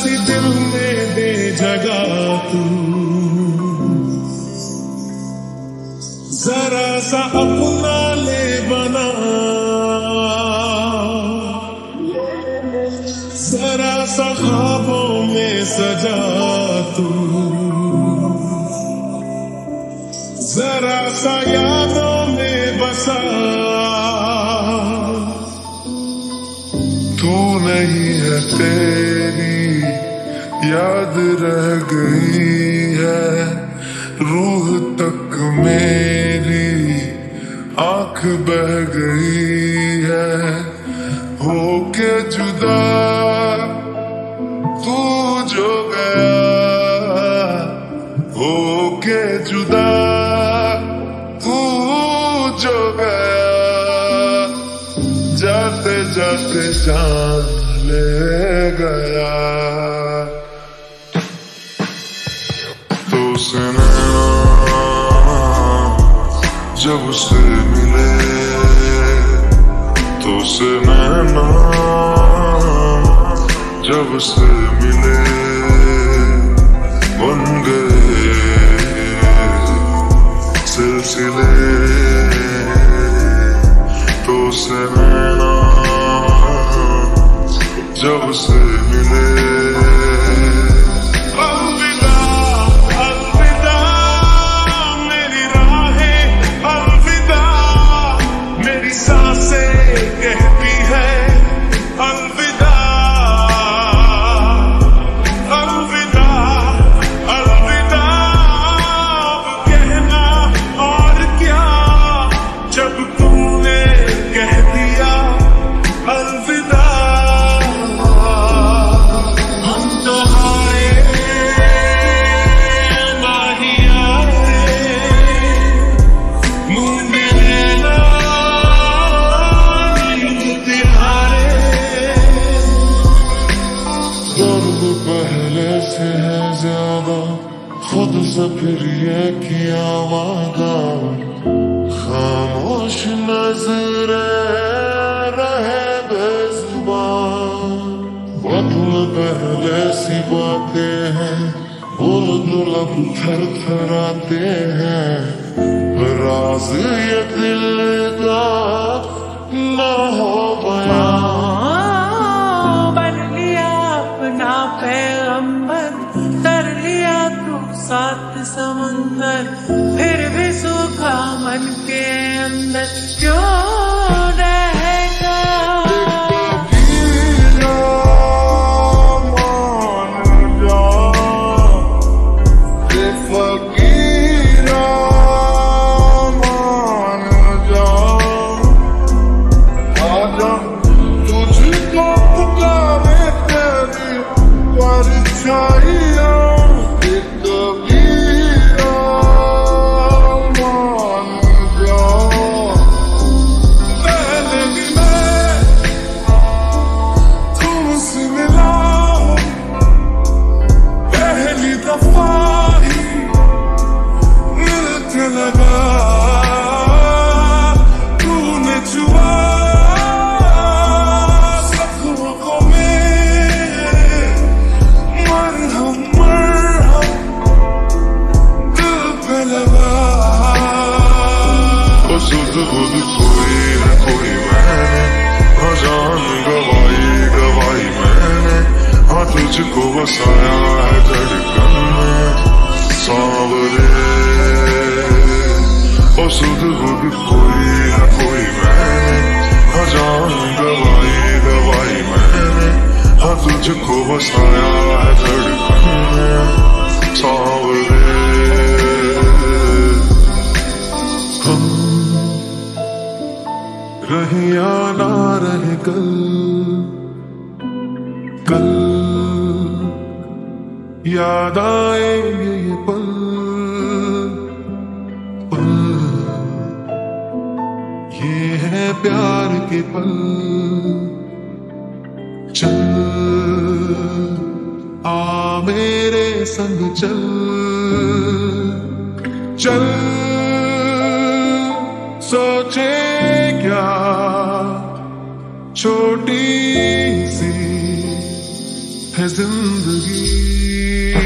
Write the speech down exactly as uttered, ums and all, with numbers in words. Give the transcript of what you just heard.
सी दिल में दे जगह तू, जरा सा अपना ले बना, जरा सा ख्वाबों में सजा तू, जरा सा यादों में बसा। तू नहीं है तेरी याद रह गई है, रूह तक मेरी आंख बह गई है। होके जुदा तू जो गया, होके जुदा तू जो गया, जाते जाते जान ले गया। तो से नैना जब से मिले, तो से नैना जब से मिले, बन गए सिलसिले। तो से नैना जब से मिले, अलविदा अलविदा मेरी राहें, अलविदा मेरी सांसें कहती है, अलविदा अलविदा अलविदा। अब कहना और क्या, जब तूने कह दिया अलविदा। पहले से है ज्यादा, खुद से फिर ये किया वादा, खामोश नजरे रहे बेजुबान। बदल पहले सी बातें हैं, बोल दो लब थर थर आते हैं, राज ये दिल का ना हो बयान। पैगंबर तर लिया तू सात समंदर, फिर भी सूखा मन के अंदर क्यों रहेगा। खुद कोई है कोई मैंने, हाँ जान गवाई गवाई मैंने, हाँ तुझको बसाया है धड़कन में सांवरे। और सुध बुध कोई है कोई मैंने, हाँ जान गवाई गवाई मैंने, हाँ तुझको बसाया है धड़कन में सांवरे। रहे या ना रहे कल, कल याद आएंगे ये पल, पल ये है प्यार के पल। चल आ मेरे संग चल, चल सोचे क्या छोटी सी है है जिंदगी।